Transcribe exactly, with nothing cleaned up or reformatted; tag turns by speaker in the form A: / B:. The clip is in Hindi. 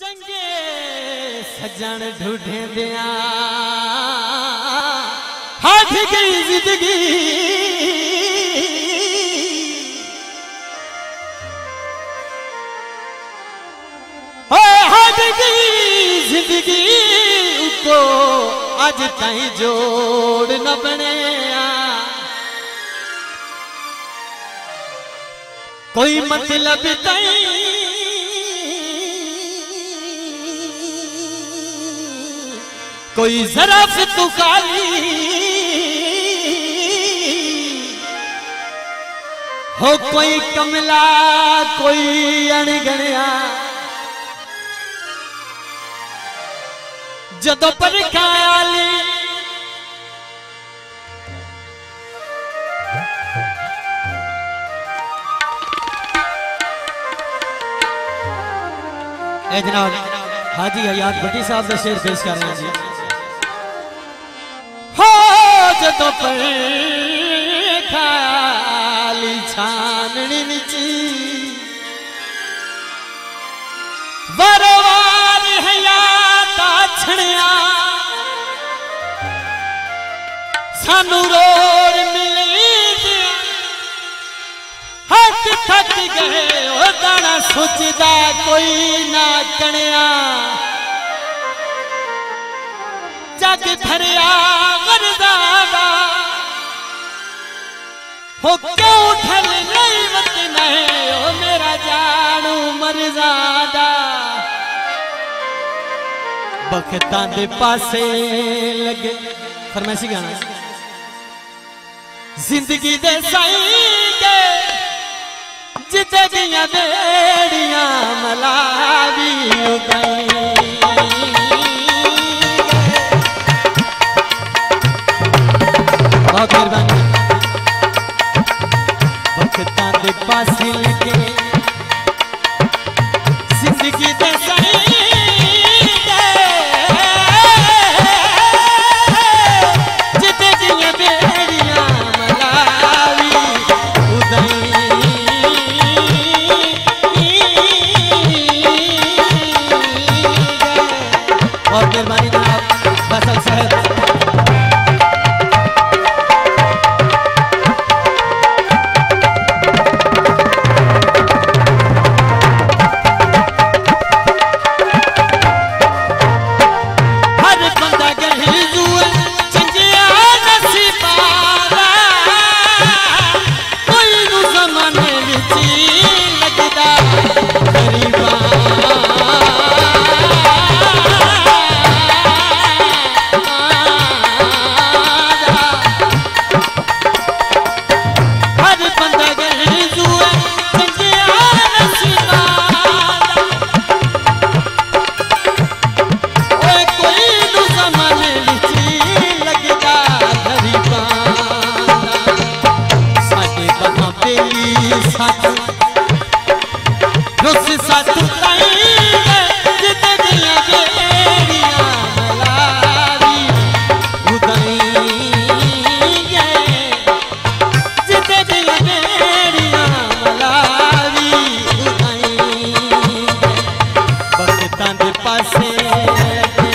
A: चंगे सजन ढूंढे दिया हाथ गई जिंदगी हाथ गई जिंदगी को अज ताई जोड़ न बने कोई मतलब ताई कोई जरा से तू काली हो कोई कमला कोई अणगणिया जदों पर खाली ए जनाब हाजी हयात भट्टी साहब का शेर पेश कर रहे हैं जी। हो जदों पर खाली छाननी निची वरवार हयात छड़िया सानू रोड़ मिली हक थक गए ओ दाना सोचदा कोई ना कणिया जग धरिया वरदा हो क्यों ठल नहीं वत नहीं ओ मेरा जानू मरजादा बखतां दे पासे लगे फरमाइशी गाना जिंदगी दे साई के जिते गईयां बेड़ियां मलावी गई बहुत मेहरबानी बखतां दे पासे लगे जिंदगी दे साई पासे